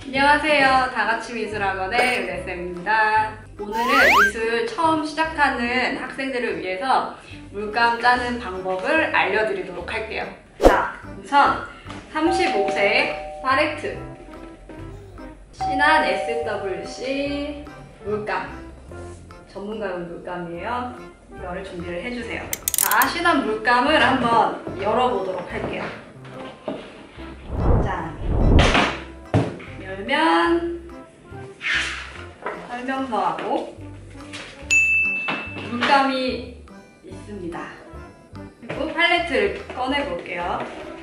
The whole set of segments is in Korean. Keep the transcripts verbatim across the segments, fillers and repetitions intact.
안녕하세요. 다같이 미술학원의 은혜쌤입니다. 오늘은 미술 처음 시작하는 학생들을 위해서 물감 짜는 방법을 알려드리도록 할게요. 자, 우선 삼십오 색 팔레트 신한 에스 더블유 씨 물감, 전문가용 물감이에요. 이거를 준비를 해주세요. 자, 신한 물감을 한번 열어보도록 할게요. 자, 열면 설명서하고 물감이 있습니다. 그리고 팔레트를 꺼내볼게요.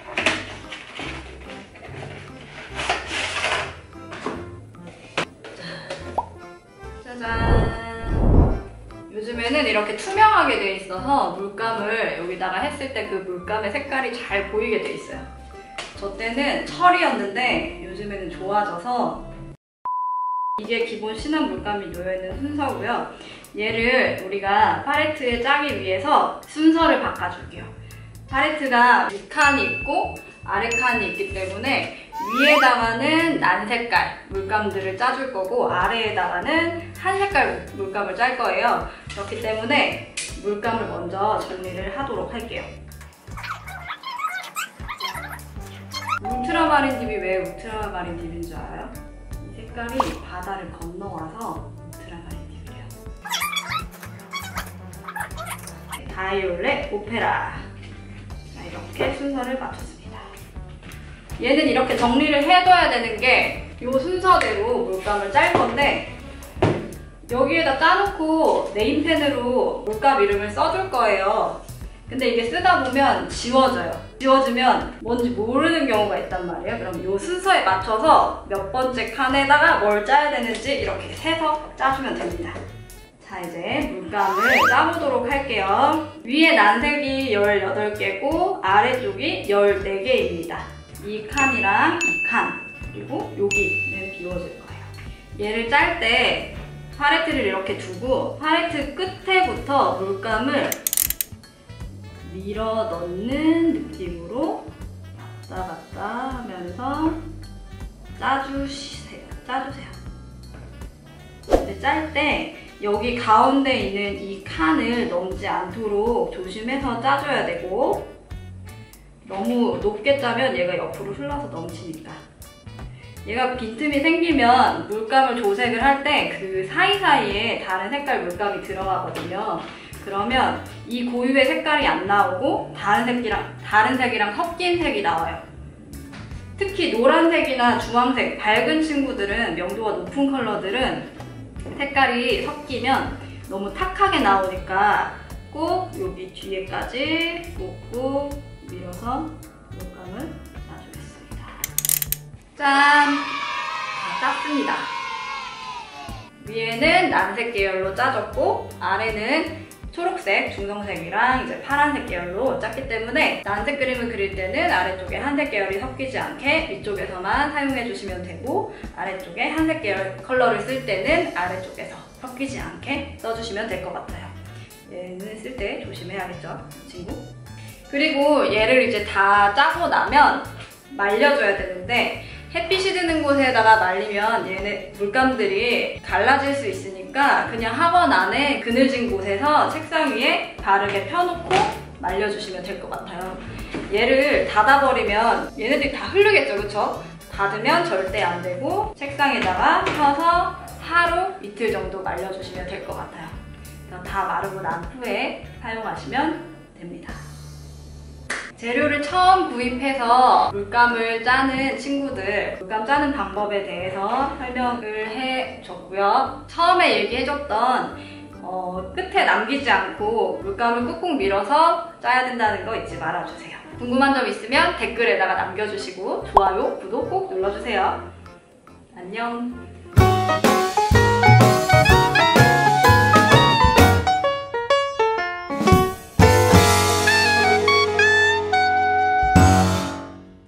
짜잔! 요즘에는 이렇게 투명하게 돼 있어서 물감을 여기다가 했을 때 그 물감의 색깔이 잘 보이게 돼 있어요. 저 때는 철이었는데 요즘에는 좋아져서 이게 기본 신한 물감이 놓여있는 순서고요. 얘를 우리가 팔레트에 짜기 위해서 순서를 바꿔줄게요. 팔레트가 윗칸이 있고 아래칸이 있기 때문에 위에다가는 난 색깔 물감들을 짜줄 거고 아래에다가는 한 색깔 물감을 짤 거예요. 그렇기 때문에 물감을 먼저 정리를 하도록 할게요. 울트라마린 딥이 왜 울트라마린 딥인 줄 알아요? 이 색깔이 바다를 건너와서 울트라마린 딥이래요. 네, 바이올렛, 오페라. 자, 이렇게 순서를 맞췄습니다. 얘는 이렇게 정리를 해둬야 되는 게 이 순서대로 물감을 짤 건데 여기에다 짜놓고 네임펜으로 물감 이름을 써줄 거예요. 근데 이게 쓰다 보면 지워져요. 지워지면 뭔지 모르는 경우가 있단 말이에요. 그럼 이 순서에 맞춰서 몇 번째 칸에다가 뭘 짜야 되는지 이렇게 세서 짜주면 됩니다. 자, 이제 물감을 짜보도록 할게요. 위에 난색이 열여덟 개고 아래쪽이 열네 개입니다. 이 칸이랑 이 칸, 그리고 여기는 비워질 거예요. 얘를 짤 때 팔레트를 이렇게 두고 팔레트 끝에부터 물감을 밀어 넣는 느낌으로 왔다 갔다 하면서 짜주세요. 짜주세요. 근데 짤 때 여기 가운데 있는 이 칸을 넘지 않도록 조심해서 짜줘야 되고 너무 높게 짜면 얘가 옆으로 흘러서 넘치니까 얘가 빈틈이 생기면 물감을 조색을 할 때 그 사이사이에 다른 색깔 물감이 들어가거든요. 그러면 이 고유의 색깔이 안 나오고 다른 색이랑, 다른 색이랑 섞인 색이 나와요. 특히 노란색이나 주황색, 밝은 친구들은, 명도가 높은 컬러들은 색깔이 섞이면 너무 탁하게 나오니까 꼭 여기 뒤에까지 꾹꾹 밀어서 물감을 놔주겠습니다. 짠! 다 짰습니다. 위에는 난색 계열로 짜줬고 아래는 초록색, 중성색이랑 이제 파란색 계열로 짰기 때문에 난색 그림을 그릴 때는 아래쪽에 한색 계열이 섞이지 않게 위쪽에서만 사용해 주시면 되고 아래쪽에 한색 계열 컬러를 쓸 때는 아래쪽에서 섞이지 않게 써주시면 될 것 같아요. 얘는 쓸 때 조심해야겠죠, 친구? 그리고 얘를 이제 다 짜고 나면 말려줘야 되는데 햇빛이 드는 곳에다가 말리면 얘네 물감들이 갈라질 수 있으니까 그냥 학원 안에 그늘진 곳에서 책상 위에 바르게 펴놓고 말려주시면 될 것 같아요. 얘를 닫아버리면 얘네들이 다 흐르겠죠, 그쵸? 닫으면 절대 안 되고 책상에다가 펴서 하루, 이틀 정도 말려주시면 될 것 같아요. 다 마르고 난 후에 사용하시면 됩니다. 재료를 처음 구입해서 물감을 짜는 친구들 물감 짜는 방법에 대해서 설명을 해줬고요. 처음에 얘기해줬던 어, 끝에 남기지 않고 물감을 꾹꾹 밀어서 짜야 된다는 거 잊지 말아주세요. 궁금한 점 있으면 댓글에다가 남겨주시고 좋아요, 구독 꼭 눌러주세요. 안녕.